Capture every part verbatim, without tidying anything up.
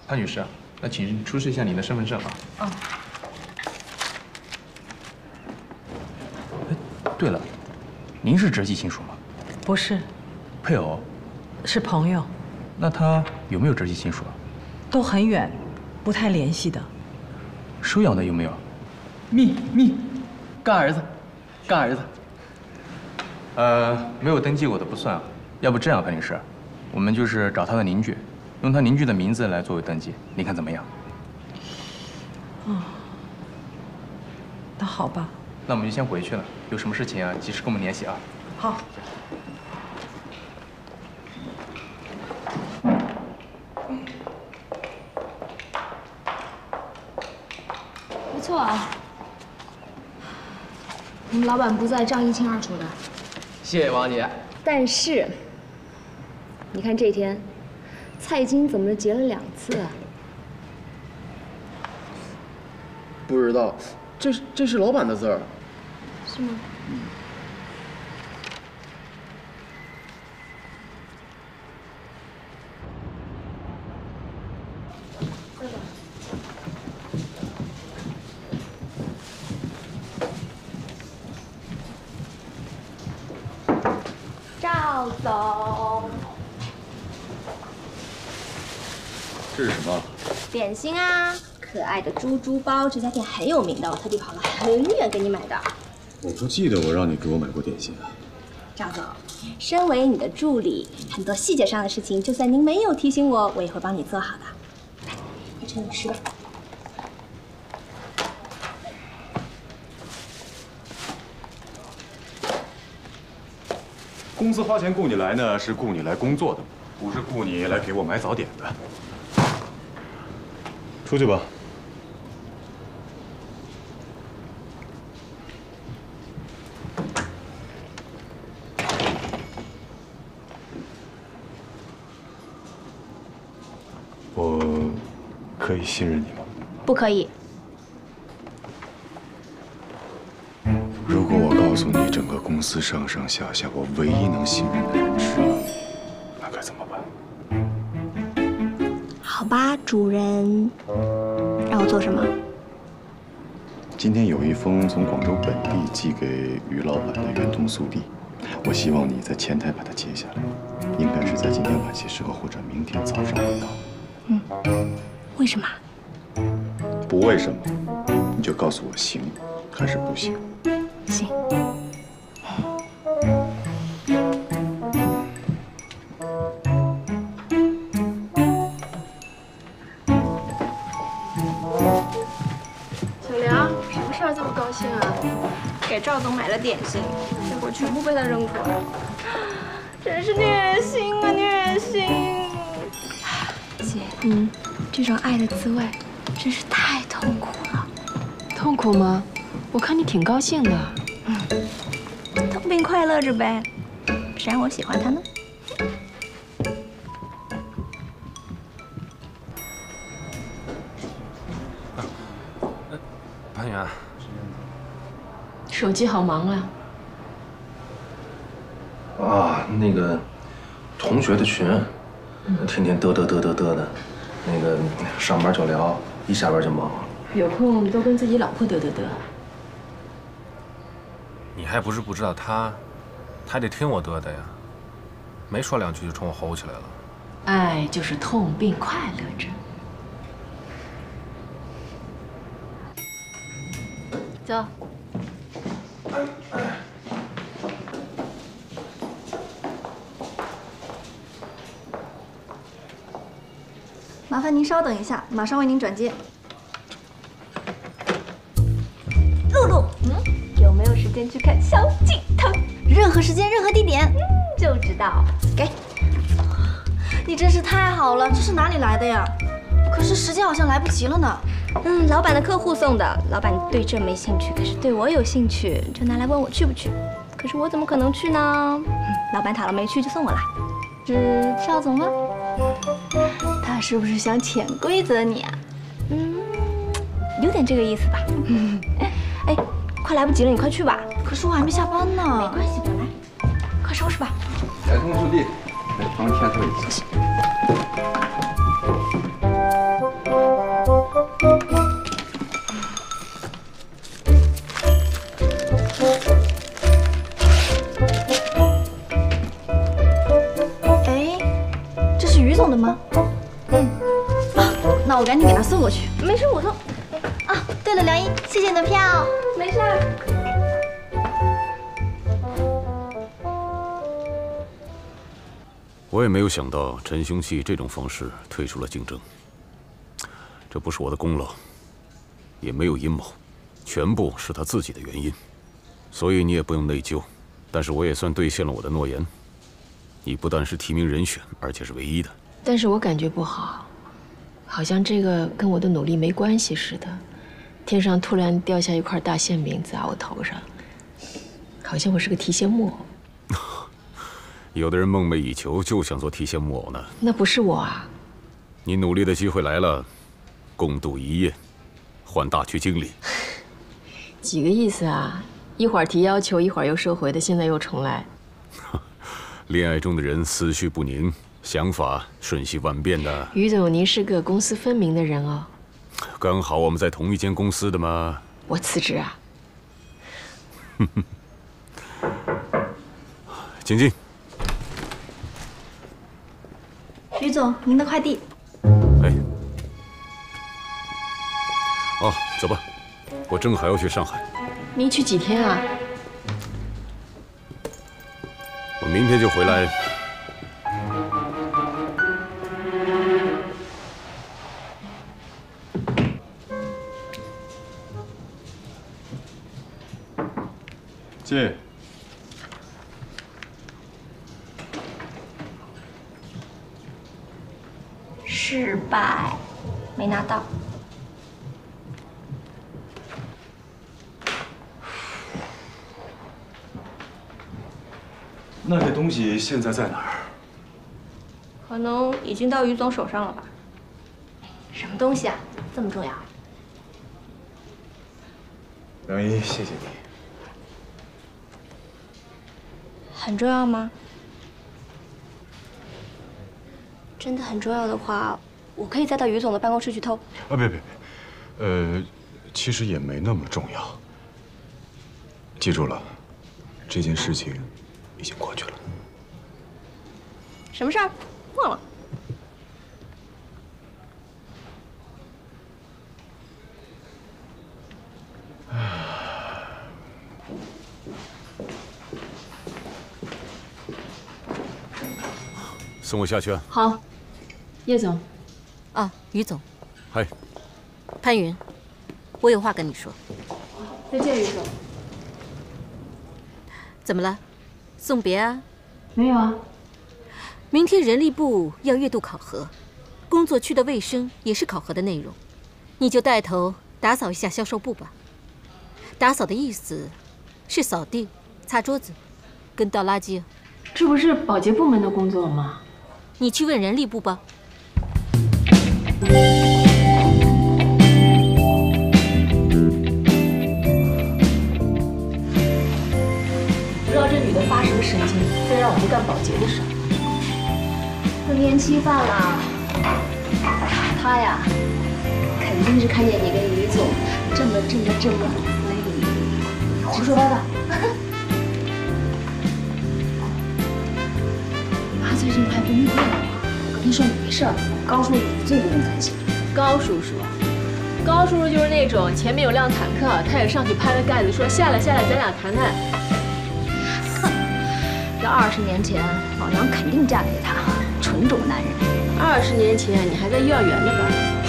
潘女士，那请出示一下您的身份证啊。 哦。 哎，对了，您是直系亲属吗？ 不是， 配偶？ 是朋友。 那他有没有直系亲属啊？ 都很远，不太联系的。 收养的有没有？ 密密，干儿子，干儿子。 呃，没有登记过的不算啊。要不这样，潘女士，我们就是找他的邻居，用他邻居的名字来作为登记，你看怎么样？ 哦，那好吧。 那我们就先回去了，有什么事情啊，及时跟我们联系啊。 好。 不错啊，你们老板不在，账一清二楚的。 谢谢王姐。 但是，你看这天，蔡金怎么结了两次啊？ 不知道，这是这是老板的字儿。 是吗？嗯。赵总， 这是什么？ 点心啊，可爱的猪猪包，这家店很有名的，我特地跑了很远给你买的。 我不记得我让你给我买过点心啊。 赵总，身为你的助理，很多细节上的事情，就算您没有提醒我，我也会帮你做好的。来，快趁你吃吧。 公司花钱雇你来呢，是雇你来工作的，不是雇你来给我买早点的。出去吧。我可以信任你吗？ 不可以。 如果我告诉你，整个公司上上下下，我唯一能信任的人是你，那该怎么办？ 好吧，主人，让我做什么？ 今天有一封从广州本地寄给于老板的圆通速递，我希望你在前台把它接下来，应该是在今天晚些时候或者明天早上会到。 嗯，为什么？ 不为什么，你就告诉我行还是不行。 行。 小梁，什么事儿这么高兴啊？ 给赵总买了点心，结果全部被他扔出来了，真是虐心啊虐心！姐，嗯，这种爱的滋味真是太痛苦了。 痛苦吗？我看你挺高兴的。 嗯，痛并快乐着呗，谁让我喜欢他呢？ 潘源， 手机好忙啊。 啊，那个同学的群，天天嘚嘚嘚嘚嘚的，那个上班就聊，一下班就忙。 有空都跟自己老婆嘚嘚嘚。 你还不是不知道他，他还得听我嘚的呀，没说两句就冲我吼起来了。 爱就是痛并快乐着。走。 麻烦您稍等一下，马上为您转接。 露露，嗯，有没有时间去看萧敬腾？ 任何时间，任何地点， 嗯，就知道。给。 你真是太好了，这是哪里来的呀？可是时间好像来不及了呢。 嗯，老板的客户送的，老板对这没兴趣，可是对我有兴趣，就拿来问我去不去。可是我怎么可能去呢？嗯，老板讨了没去就送我啦。 是赵总吗？他是不是想潜规则你啊？ 嗯，有点这个意思吧。嗯，哎，快来不及了，你快去吧。 可是我还没下班呢。 没关系，我来。快收拾吧。 圆通速递，来帮签收一次。 嗯。啊，那我赶紧给他送过去。没事，我送。啊，对了，梁一，谢谢你的票。没事。 我也没有想到陈兄系这种方式退出了竞争。这不是我的功劳，也没有阴谋，全部是他自己的原因。所以你也不用内疚。但是我也算兑现了我的诺言。你不但是提名人选，而且是唯一的。 但是我感觉不好，好像这个跟我的努力没关系似的。天上突然掉下一块大馅饼砸我头上，好像我是个提线木偶。 有的人梦寐以求，就想做提线木偶呢。 那不是我啊！ 你努力的机会来了，共度一夜，换大区经理。 几个意思啊？一会儿提要求，一会儿又收回的，现在又重来。 恋爱中的人思绪不宁，想法瞬息万变的。 于总，您是个公私分明的人哦。 刚好我们在同一间公司的嘛。 我辞职啊。 请进。 于总，您的快递。 哎。哦，走吧，我正好要去上海。 您去几天啊？ 我明天就回来。 进。 失败，没拿到。 那这东西现在在哪儿？ 可能已经到于总手上了吧？什么东西啊？这么重要？ 梁一，谢谢你。 很重要吗？真的很重要的话，我可以再到于总的办公室去偷。 啊，别别别，呃，其实也没那么重要。记住了，这件事情已经过去了。 什么事儿？忘了。 送我下去啊。 好，叶总。 啊，于总。 嗨。 潘云，我有话跟你说。 再见，于总。 怎么了？送别啊？ 没有啊。 明天人力部要月度考核，工作区的卫生也是考核的内容，你就带头打扫一下销售部吧。打扫的意思是扫地、擦桌子，跟倒垃圾。 这不是保洁部门的工作吗？ 你去问人力部吧。 不知道这女的发什么神经，非让我们干保洁的事儿。 更年期犯了，他呀，肯定是看见你跟于总这么这么这么，所以胡说八道。他最近快崩溃了嘛，我跟你说你没事儿，高叔叔最不用担心。 高叔叔，高叔叔就是那种前面有辆坦克，他也上去拍了盖子说下来下来，咱俩谈谈。 哼，要二十年前，老娘肯定嫁给他，纯种男人。 二十年前你还在幼儿园呢吧？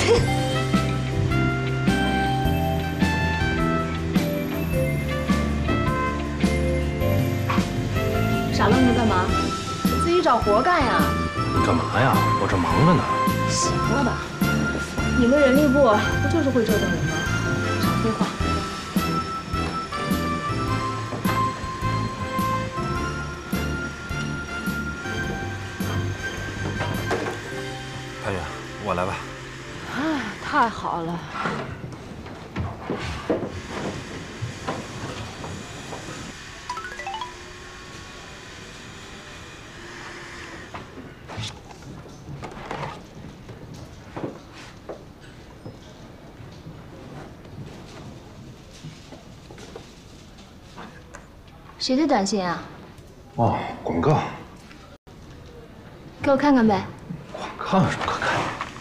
傻愣着干嘛？自己找活干呀！ 你干嘛呀？我这忙着呢。 行了吧，你们人力部不就是会折腾人吗？少废话。 潘远，我来吧。 哎，太好了。 谁的短信啊？ 哦，广告。 给我看看呗。 广告有什么可看的？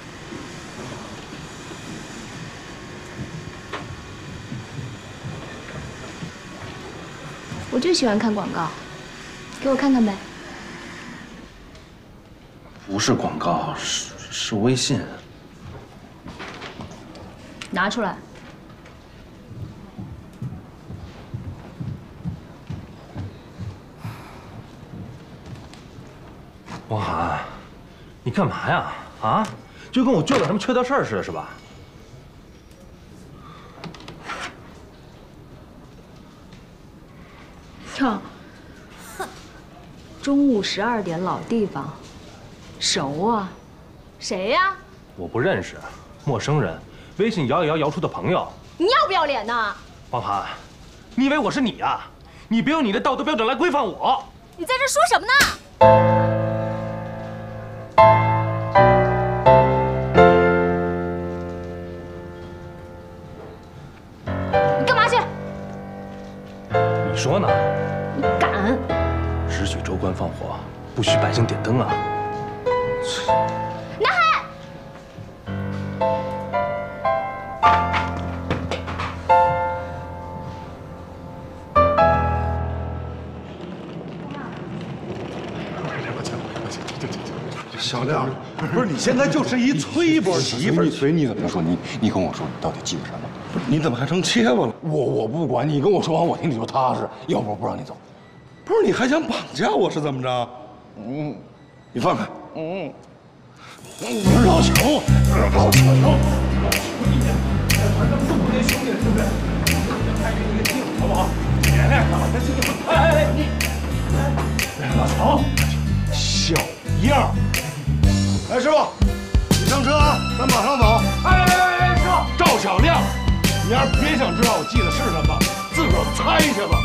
我最喜欢看广告，给我看看呗。 不是广告，是是微信。 拿出来。 汪涵，你干嘛呀？啊，就跟我舅舅他们缺德事儿似的，是吧？ 哼，中午十二点老地方，熟啊？谁呀？ 我不认识，陌生人，微信摇一摇摇出的朋友。 你要不要脸呢？ 汪涵，你以为我是你呀？你别用你的道德标准来规范我。 你在这说什么呢？你干嘛去？ 你说呢？ 你敢？ 只许州官放火，不许百姓点灯啊！ 南海， 小亮，不是你现在就是一崔波媳妇儿， 你随你怎么说？你你跟我说，你到底记得什么？ 不是你怎么还成切巴了？ 我我不管，你跟我说完我听你就踏实，要不我不让你走。 不是你还想绑架我是怎么着？嗯，你放开。嗯，老邱，老邱，兄弟，是不是？拍给你个镜，好不好？别来了，咱兄弟，哎哎哎，你，老邱，小样。哎，师傅，你上车啊，咱马上走。哎哎哎哎，师傅，赵小亮，你要是别想知道我记的是什么，自个儿猜去吧。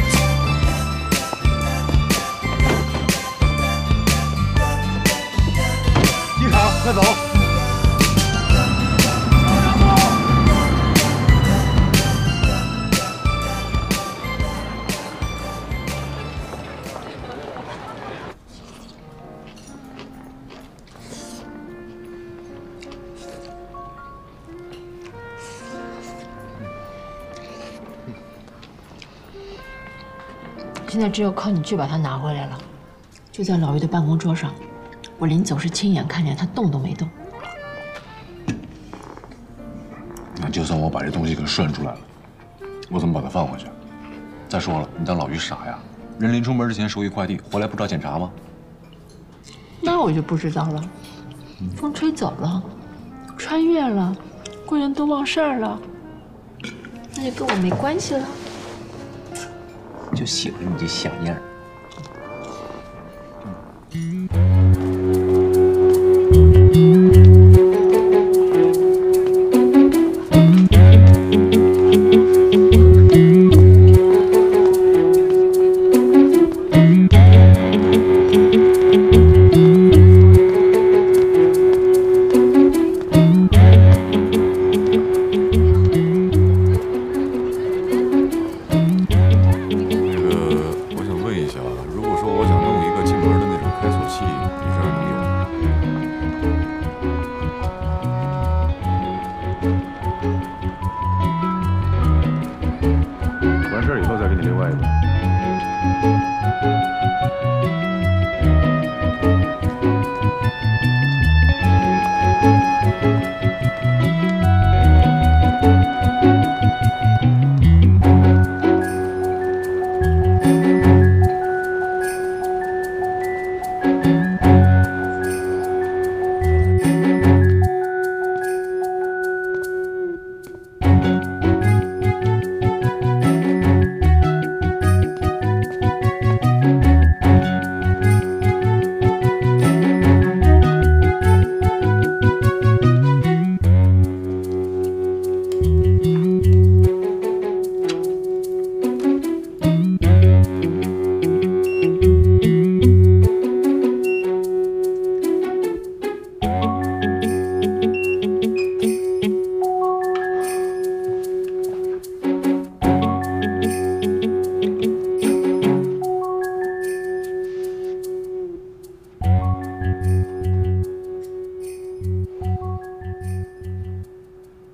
机场，快走。 现在只有靠你去把它拿回来了，就在老于的办公桌上。我临走是亲眼看见他动都没动。 那就算我把这东西给顺出来了，我怎么把它放回去？再说了，你当老于傻呀？人临出门之前收一快递，回来不找检查吗？ 那我就不知道了。风吹走了，穿越了，贵人都忘事儿了，那就跟我没关系了。 就喜欢你这小样儿。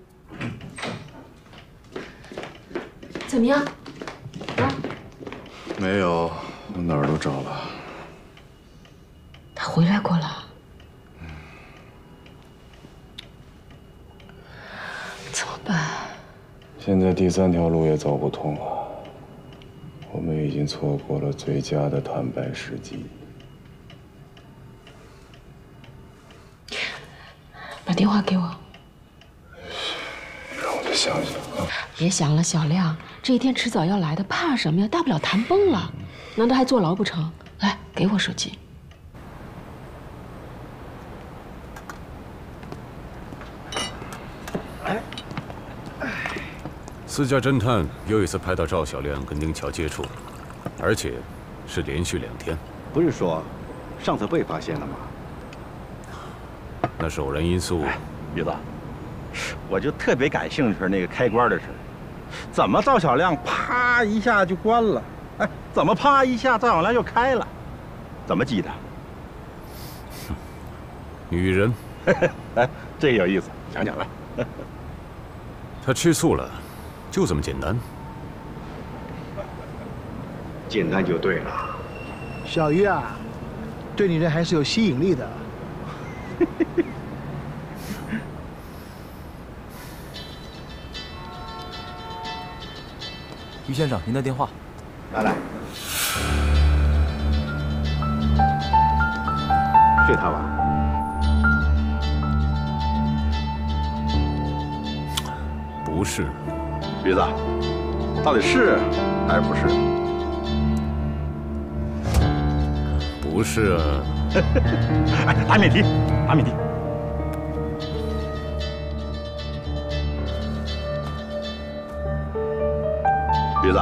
怎么样？啊？ 没有，我哪儿都找了。 他回来过了。嗯。怎么办？ 现在第三条路也走不通了。我们已经错过了最佳的坦白时机。 把电话给我。 让我再想想啊。 别想了，小亮，这一天迟早要来的，怕什么呀？大不了谈崩了，难道还坐牢不成？来，给我手机。 哎，私家侦探又一次拍到赵小亮跟宁乔接触，而且是连续两天。 不是说上次被发现了吗？ 那是偶然因素。 于子，我就特别感兴趣那个开关的事儿，怎么赵小亮啪一下就关了？哎，怎么啪一下赵小亮又开了？怎么记的？ 女人。 哎，这个有意思，讲讲来。 他吃醋了，就这么简单。 简单就对了。 小鱼啊，对你人还是有吸引力的。 于先生，您的电话。 来来，是他吧？ 不是。 驴子，到底是还是不是？ 不是啊。 哎，打免提，打免提。驴子，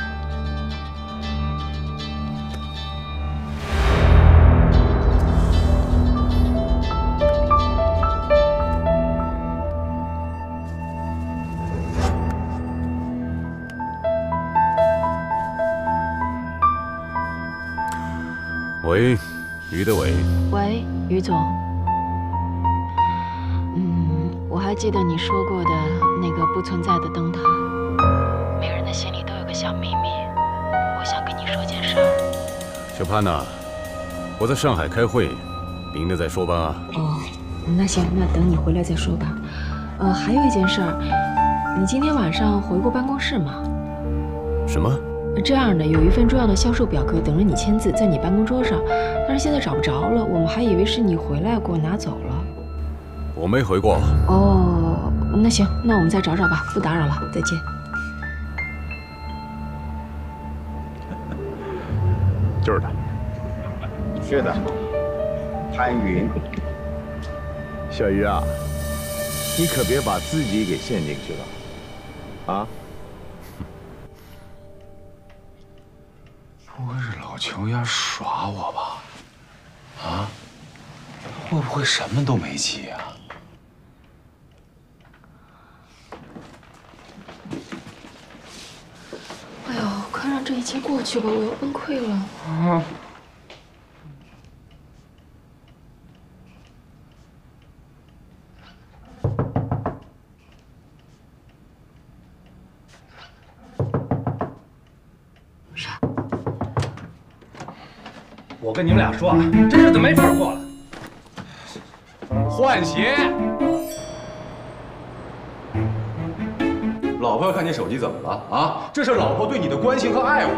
喂，于德伟。 喂，于总。嗯，我还记得你说过的那个不存在的灯塔。每个人的心里都有个小秘密，我想跟你说件事儿。 小潘呐，我在上海开会，明天再说吧。 哦，那行，那等你回来再说吧。呃，还有一件事儿，你今天晚上回过办公室吗？ 什么？ 这样的，有一份重要的销售表格等着你签字，在你办公桌上，但是现在找不着了，我们还以为是你回来过拿走了。 我没回过。 哦，那行，那我们再找找吧，不打扰了，再见。 就是他，是的，潘云。 小鱼啊，你可别把自己给陷进去了，啊！ 不会是老乔丫耍我吧？啊？会不会什么都没记啊？ 哎呦，快让这一切过去吧，我要崩溃了。 啊！ 我跟你们俩说啊，这日子没法过了。换鞋。 老婆要看你手机怎么了啊？这是老婆对你的关心和爱护。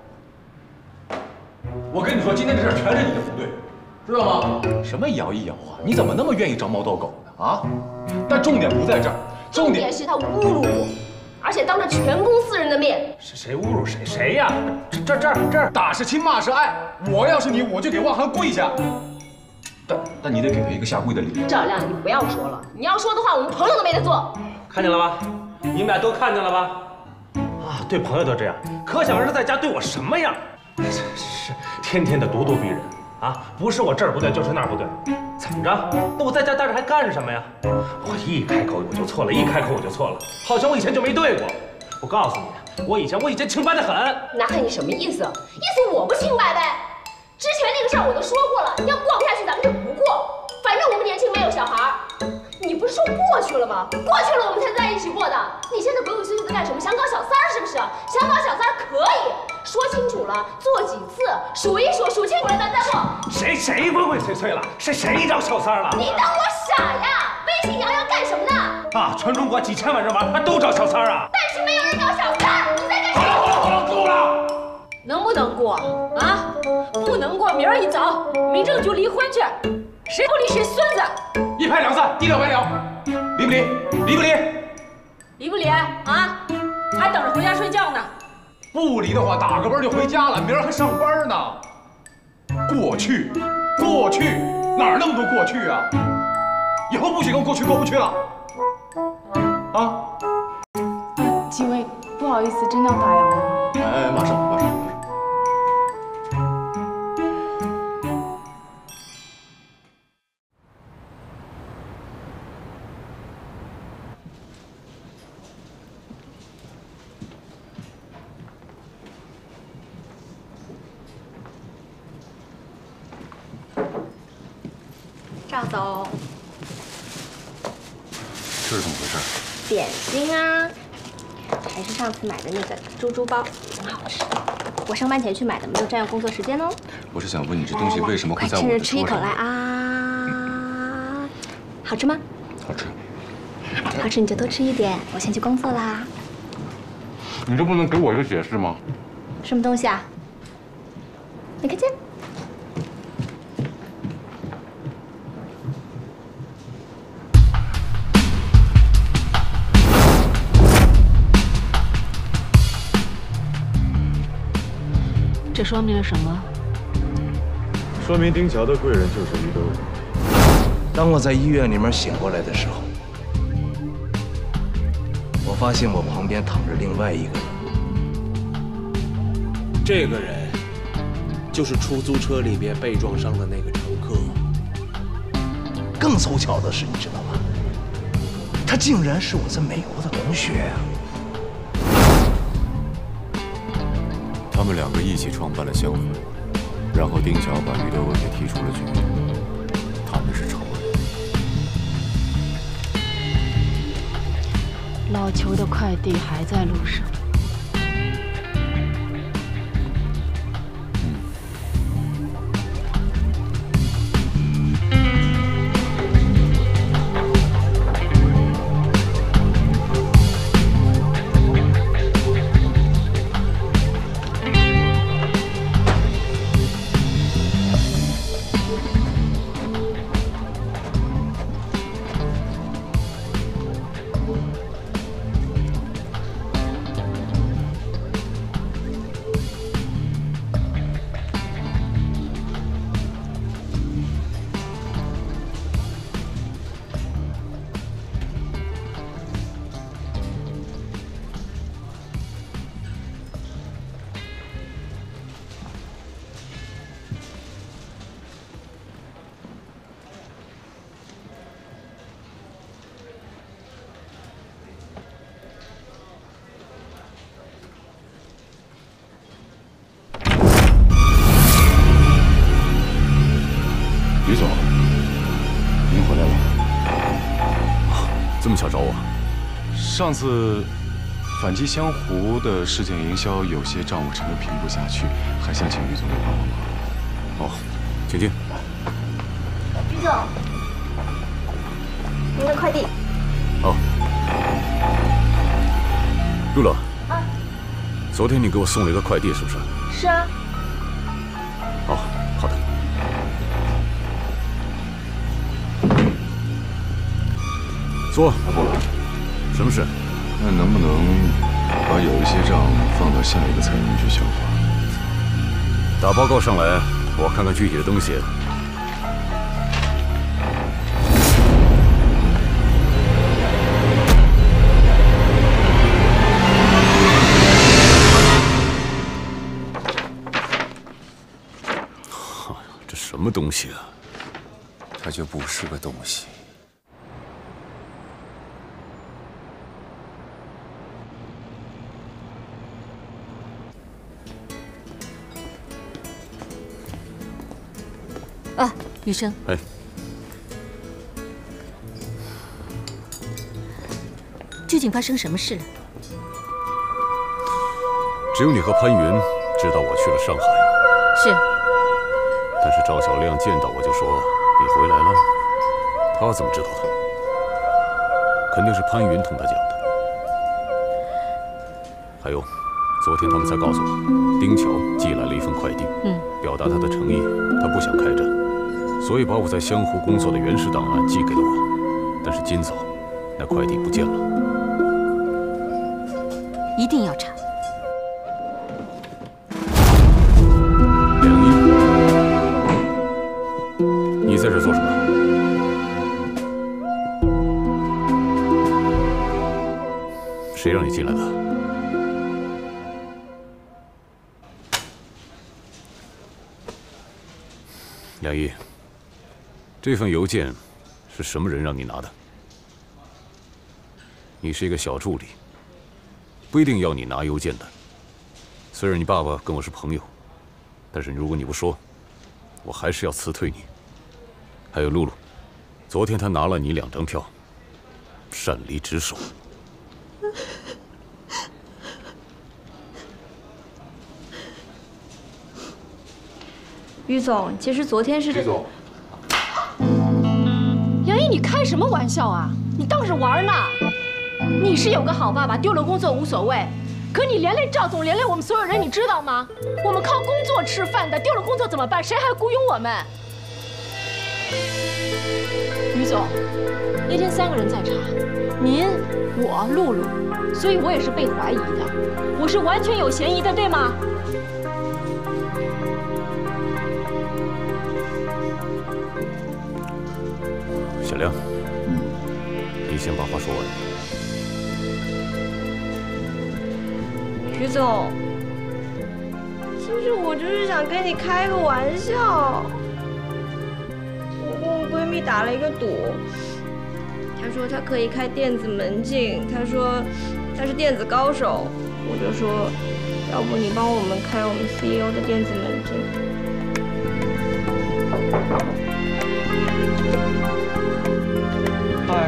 我跟你说，今天这事全是你的不对，知道吗？什么摇一摇啊？你怎么那么愿意招猫逗狗呢？啊？但重点不在这儿，重点是他侮辱我，而且当着全公司人的面。 是谁侮辱谁？谁呀？这这这这打是亲，骂是爱。我要是你，我就给汪涵跪下。但但你得给他一个下跪的理由。 赵亮，你不要说了，你要说的话，我们朋友都没得做。 看见了吧？你们俩都看见了吧？啊，对朋友都这样，可想而知在家对我什么样。是天天的咄咄逼人啊！不是我这儿不对，就是那儿不对，怎么着？那我在家待着还干什么呀？我一开口我就错了，一开口我就错了，好像我以前就没对过。我告诉你，我以前我以前清白的很。 那看你什么意思？意思我不清白呗？之前那个事儿我都说过了，要过不下去咱们就不过，反正我们年轻没有小孩。你不是说过去了吗？过去了我们才在一起过的。你现在鬼鬼祟祟的干什么？想搞小三儿是不是？想搞小三儿可以。 说清楚了，做几次，数一数，数清楚了咱再做。 谁谁鬼鬼祟祟了？是谁找小三了？ 你当我傻呀？背信扬扬干什么呢？ 啊，全中国几千万人玩，都找小三啊！ 但是没有人找小三，你在干什么？ 好了好了好了，够了！ 能不能过啊？不能过，明儿一早，民政局离婚去，谁不离谁孙子。 一拍两散，一了百了，离不离？离不离？ 离不离啊？还等着回家睡觉呢。 不离的话，打个奔就回家了，明儿还上班呢。过去，过去，哪儿那么多过去啊？以后不许跟过去过不去了。啊？ 几位，不好意思，真的要打烊了。 哎哎，马上马上。 赵总， 这是怎么回事？ 点心啊，还是上次买的那个猪猪包，很好吃。我上班前去买的，没有占用工作时间哦。 我是想问你，这东西为什么会快在我的趁着吃一口桌上？ 来啊！好吃吗？ 好吃。 好吃你就多吃一点，我先去工作啦。 你就不能给我一个解释吗？ 什么东西啊？你看见？ 这说明了什么？ 说明丁乔的贵人就是于德伟。 当我在医院里面醒过来的时候，我发现我旁边躺着另外一个人。 这个人就是出租车里边被撞伤的那个乘客。 更凑巧的是，你知道吗？他竟然是我在美国的同学呀、啊！ 他们两个一起创办了相府，然后丁乔把于德伟给踢出了局。他们是仇人。 老裘的快递还在路上。 于总，您回来了。 这么巧找我？ 上次反击湘湖的事件营销有些账务陈都评不下去，还想请于总给帮帮忙。 哦，请进。 于总，您的快递。 好。陆乐。 啊。 昨天你给我送了一个快递，是不是？ 是啊。 哦，好的。 说，什么事？ 那能不能把有一些账放到下一个财年去消化？ 打报告上来，我看看具体的东西。哎呀，这什么东西啊？ 它就不是个东西。 啊，余生。 哎， 究竟发生什么事了？ 只有你和潘云知道我去了上海。 是。 但是赵小亮见到我就说你回来了，他怎么知道的？肯定是潘云同他讲的。还有，昨天他们才告诉我，丁巧寄来了一份快递， 嗯， 表达他的诚意，他不想开战，所以把我在湘湖工作的原始档案寄给了我。但是今早，那快递不见了。 一定要查。 梁毅，你在这做什么？谁让你进来的？梁毅，这份邮件是什么人让你拿的？你是一个小助理，不一定要你拿邮件的。虽然你爸爸跟我是朋友，但是如果你不说，我还是要辞退你。还有露露，昨天他拿了你两张票，擅离职守。 于总，其实昨天是这。 于总， 梁毅，你开什么玩笑啊？你当着玩呢？你是有个好爸爸，丢了工作无所谓，可你连累赵总，连累我们所有人，你知道吗？我们靠工作吃饭的，丢了工作怎么办？谁还雇佣我们？于总，那天三个人在查，您、我、露露，所以我也是被怀疑的，我是完全有嫌疑的，对吗？ 小亮，嗯，你先把话说完。 于总，其实我就是想跟你开个玩笑。我跟我闺蜜打了一个赌，她说她可以开电子门禁，她说她是电子高手，我就说，要不你帮我们开我们 C E O 的电子门禁。 嗨。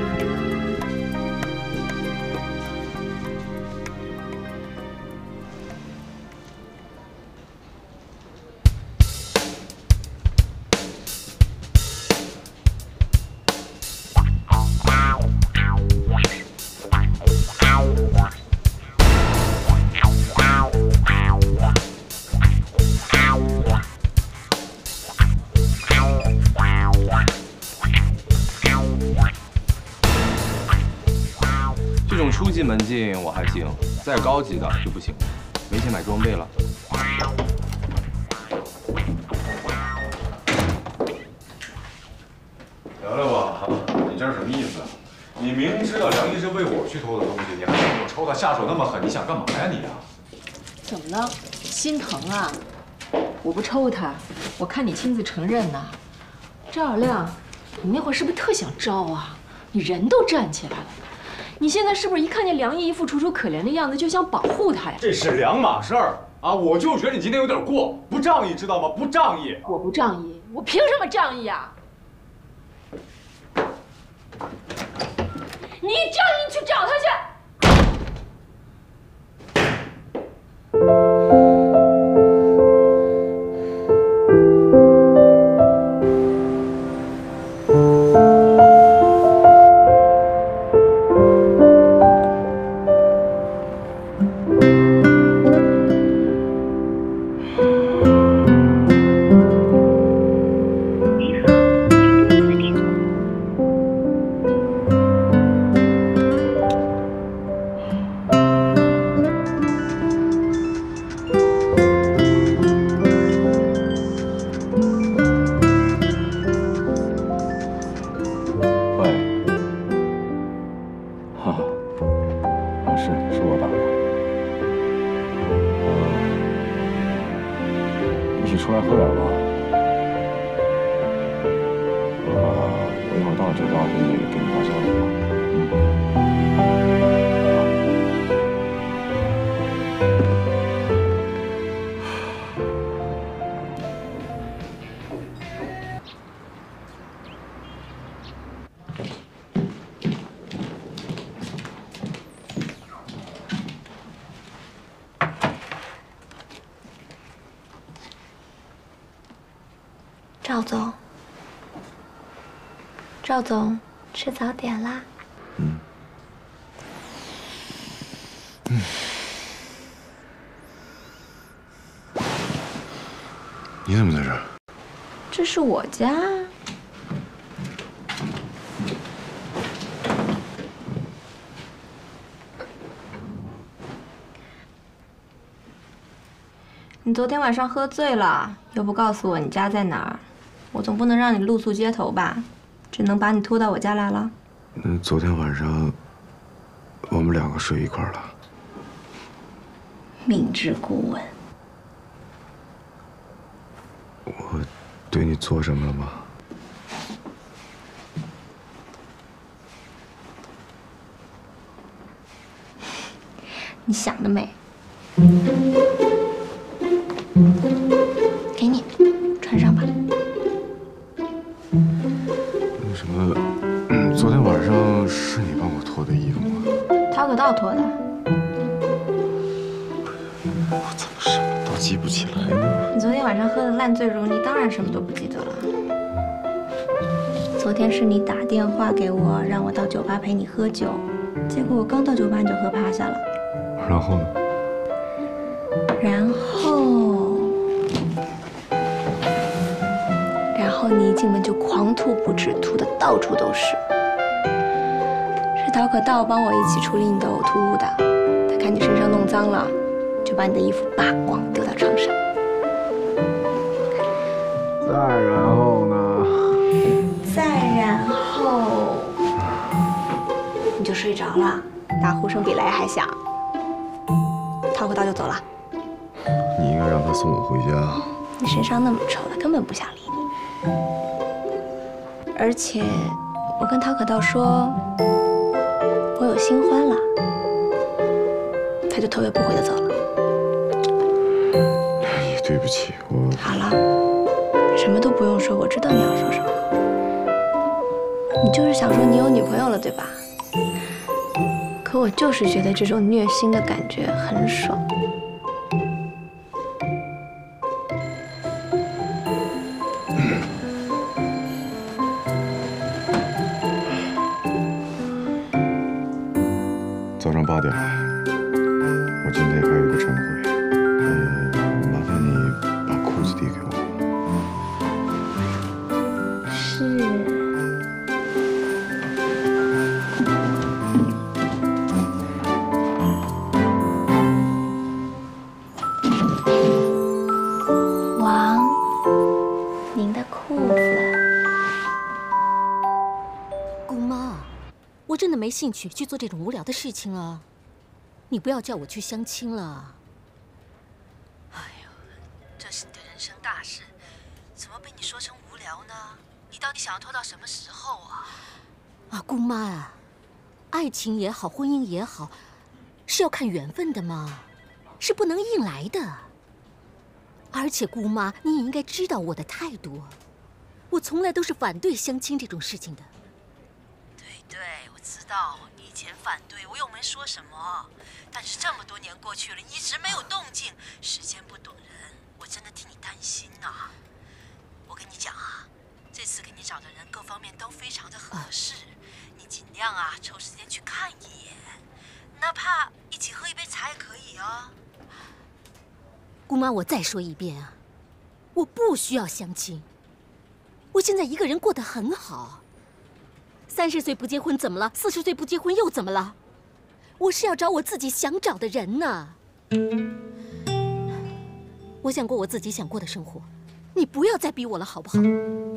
这种初级门禁我还行，再高级的就不行，没钱买装备了。 聊聊吧，你这是什么意思？你明知道梁毅是为我去偷的东西，你还让我抽他下手那么狠，你想干嘛呀你啊？ 怎么了？心疼啊？我不抽他，我看你亲自承认呐。赵小亮，你那会儿是不是特想招啊？你人都站起来了。你现在是不是一看见梁毅一副楚楚可怜的样子，就想保护他呀？ 这是两码事儿啊！我就觉得你今天有点过，不仗义，知道吗？不仗义。 我不仗义，我凭什么仗义啊？你仗义去找他去。 出来喝点吧。呃，我一会儿到了酒吧给你给你发消息吧。 赵总，赵总，吃早点啦。 嗯。嗯。你怎么在这儿？ 这是我家。你昨天晚上喝醉了，又不告诉我你家在哪儿，我总不能让你露宿街头吧？只能把你拖到我家来了。 嗯，昨天晚上我们两个睡一块儿了。 明知故问。 我对你做什么了吗？ 你想得美。给你，穿上吧。 那什么，嗯，昨天晚上是你帮我脱的衣服吗？ 陶可道脱的。 我怎么什么都记不起来呢？ 你昨天晚上喝的烂醉如泥，当然什么都不记得了。昨天是你打电话给我，让我到酒吧陪你喝酒，结果我刚到酒吧你就喝趴下了。 然后呢？ 然后，然后你一进门就狂吐不止，吐的到处都是。是陶可道帮我一起处理你的呕吐物的，他看你身上弄脏了，就把你的衣服扒光丢到床上。 再然后呢？ 再然后，你就睡着了，打呼声比雷还响。陶可道就走了。 你应该让他送我回家。 你身上那么臭，他根本不想理你。而且，我跟陶可道说，我有新欢了，他就头也不回的走了。 也对不起，我。 好了，什么都不用说，我知道你要说什么。你就是想说你有女朋友了，对吧？可我就是觉得这种虐心的感觉很爽。 早上八点，我今天还有一个晨会，呃，麻烦你把裤子递给我。 是。王，您的裤子。 姑妈。我真的没兴趣去做这种无聊的事情了，你不要叫我去相亲了。 哎呦，这是你的人生大事，怎么被你说成无聊呢？你到底想要拖到什么时候啊？ 啊，姑妈啊，爱情也好，婚姻也好，是要看缘分的嘛，是不能硬来的。而且姑妈，你也应该知道我的态度，我从来都是反对相亲这种事情的。 对，我知道你以前反对，我又没说什么。但是这么多年过去了，一直没有动静。时间不等人，我真的替你担心啊。我跟你讲啊，这次给你找的人各方面都非常的合适，你尽量啊抽时间去看一眼，哪怕一起喝一杯茶也可以哦。 姑妈，我再说一遍啊，我不需要相亲，我现在一个人过得很好。三十岁不结婚怎么了？四十岁不结婚又怎么了？我是要找我自己想找的人呢。我想过我自己想过的生活，你不要再逼我了，好不好？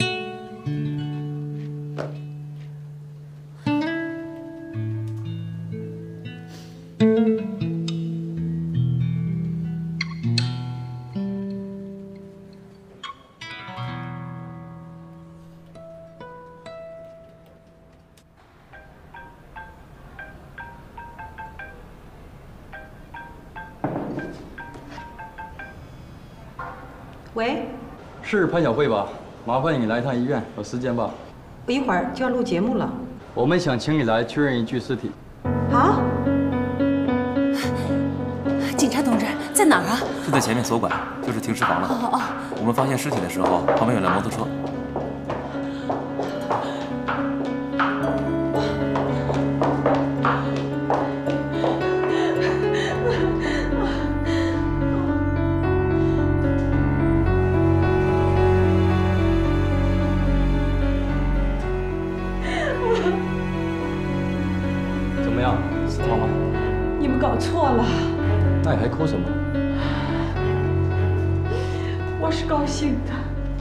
喂， 是潘晓慧吧？麻烦你来趟医院，有时间吧？ 我一会儿就要录节目了。 我们想请你来确认一具尸体。 啊？ 警察同志，在哪儿啊？ 就在前面所拐，就是停尸房了。 哦哦。 我们发现尸体的时候，旁边有辆摩托车。 怎么样，死了吗？ 你们搞错了， 那你还哭什么？ 我是高兴的。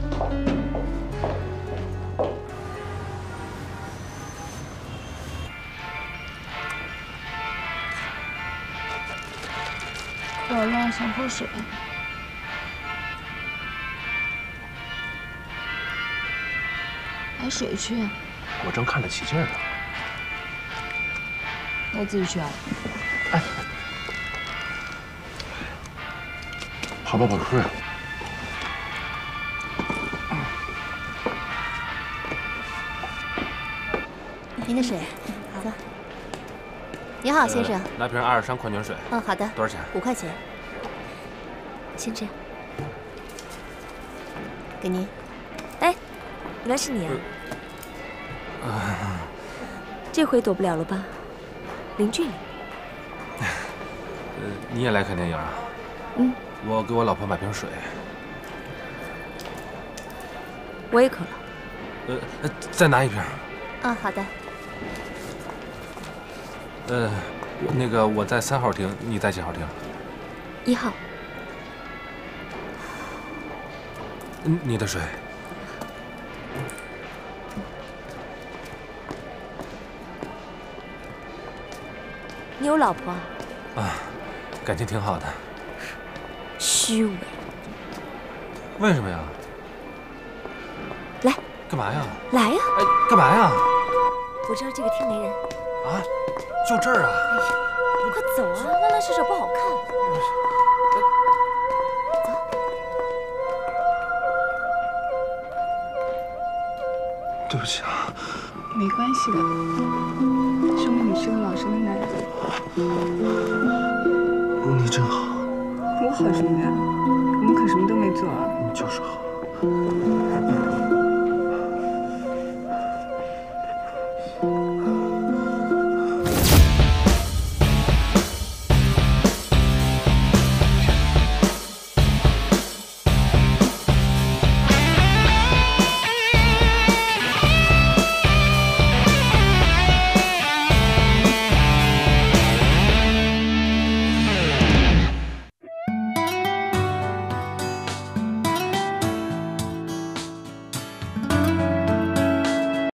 渴了，想喝水。买水去。 我正看得起劲儿呢。 那自己去啊！ 哎，跑跑跑客。 您的水，好的。你好，先生。 呃、来瓶阿尔山矿泉水。 嗯，好的。 多少钱？ 五块钱。先这样。给您。哎，原来是你啊！ 呃啊、 这回躲不了了吧？ 邻居里， 呃，你也来看电影啊？ 嗯， 我给我老婆买瓶水。 我也渴了。 呃，再拿一瓶。 啊，好的。 呃，那个我在三号厅，你在几号厅？ 一号。 嗯，你的水。 你有老婆啊？感情挺好的。 虚伪。 为什么呀？ 来。 干嘛呀？ 来呀！ 哎，干嘛呀？ 我知道这个厅没人。 啊？就这儿啊？ 哎呀，你快走啊！拉拉扯扯不好看。走。 对不起啊。 没关系的。 说明你是个老实的男人。 你真好。 我好什么呀？我们可什么都没做啊。 你就是好。